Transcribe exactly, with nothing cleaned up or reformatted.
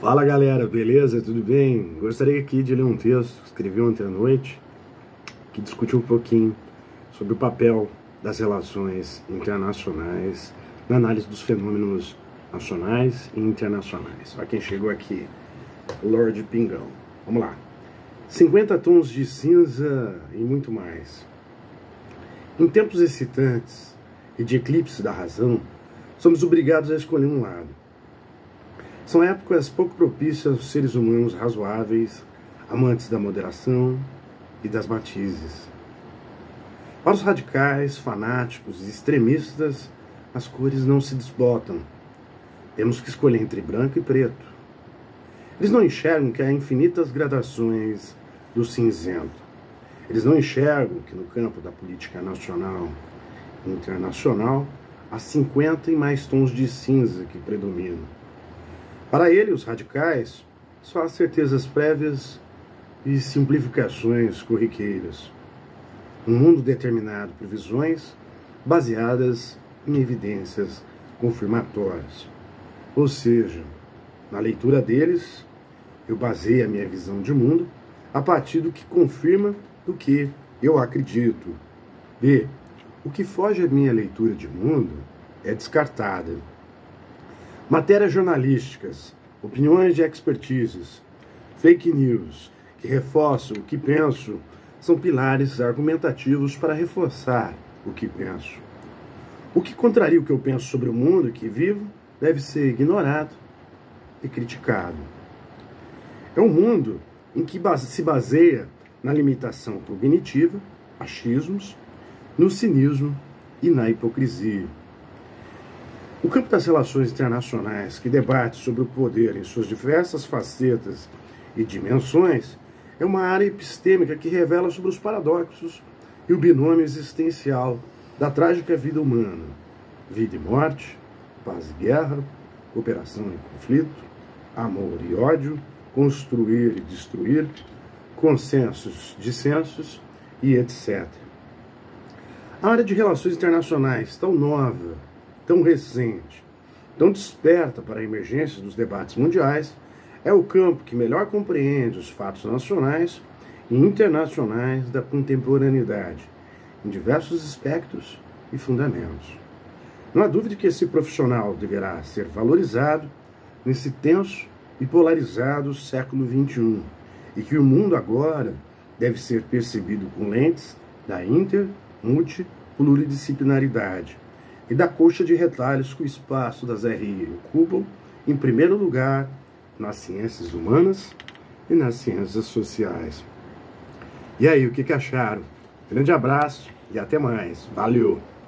Fala galera, beleza? Tudo bem? Gostaria aqui de ler um texto que escrevi ontem à noite que discute um pouquinho sobre o papel das relações internacionais na análise dos fenômenos nacionais e internacionais. Para quem chegou aqui, Lorde Pingão. Vamos lá. cinquenta tons de cinza e muito mais. Em tempos excitantes e de eclipse da razão, somos obrigados a escolher um lado. São épocas pouco propícias aos seres humanos razoáveis, amantes da moderação e das matizes. Para os radicais, fanáticos e extremistas, as cores não se desbotam. Temos que escolher entre branco e preto. Eles não enxergam que há infinitas gradações do cinzento. Eles não enxergam que no campo da política nacional e internacional há cinquenta e mais tons de cinza que predominam. Para ele, os radicais, só há certezas prévias e simplificações corriqueiras. Um mundo determinado por visões baseadas em evidências confirmatórias. Ou seja, na leitura deles, eu baseio a minha visão de mundo a partir do que confirma do que eu acredito. B. O que foge à minha leitura de mundo é descartada. Matérias jornalísticas, opiniões de expertises, fake news, que reforçam o que penso, são pilares argumentativos para reforçar o que penso. O que contraria o que eu penso sobre o mundo que vivo deve ser ignorado e criticado. É um mundo em que se baseia na limitação cognitiva, achismos, no cinismo e na hipocrisia. O campo das relações internacionais, que debate sobre o poder em suas diversas facetas e dimensões, é uma área epistêmica que revela sobre os paradoxos e o binômio existencial da trágica vida humana. Vida e morte, paz e guerra, cooperação e conflito, amor e ódio, construir e destruir, consensos, dissensos e etcétera. A área de relações internacionais, tão nova, tão recente, tão desperta para a emergência dos debates mundiais, é o campo que melhor compreende os fatos nacionais e internacionais da contemporaneidade, em diversos aspectos e fundamentos. Não há dúvida que esse profissional deverá ser valorizado nesse tenso e polarizado século vinte e um, e que o mundo agora deve ser percebido com lentes da inter, multi, pluridisciplinaridade e da coxa de retalhos que o espaço das R I ocupam, em primeiro lugar, nas ciências humanas e nas ciências sociais. E aí, o que que acharam? Grande abraço e até mais. Valeu!